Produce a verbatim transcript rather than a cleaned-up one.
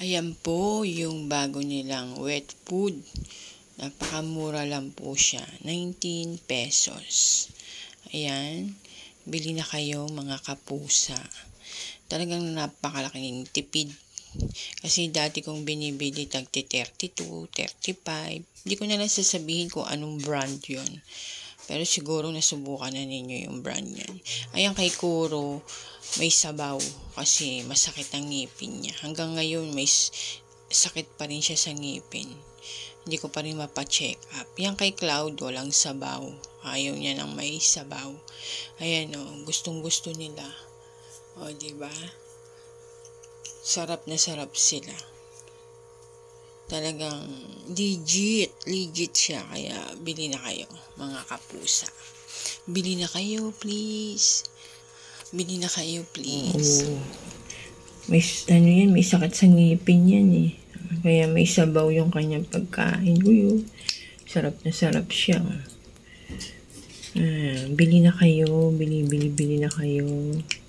Ayan po yung bago nilang wet food. Napakamura lang po siya. nineteen pesos. Ayan. Bili na kayo mga kapusa. Talagang napakalaking tipid. Kasi dati kong binibili tagti thirty-two, thirty-five. Hindi ko na lang sasabihin kung anong brand yon. Pero siguro nasubukan na ninyo yung brand yan. Ayan kay Kuro, may sabaw kasi masakit ang ngipin niya. Hanggang ngayon may sakit pa rin siya sa ngipin. Hindi ko pa rin mapacheck up. Yan kay Cloud, walang sabaw. Ayaw niya ng may sabaw. Ayan o, gustong gusto nila. O, diba? Sarap na sarap sila. Talagang legit, legit siya. Kaya bili na kayo, mga kapusa. Bili na kayo, please. Bili na kayo, please. Oh. May, ano yan, may sakit sa ngipin yan eh. Kaya may sabaw yung kanyang pagkain. Uy, sarap na sarap siya. Ah, bili na kayo, bili, bili, bili na kayo.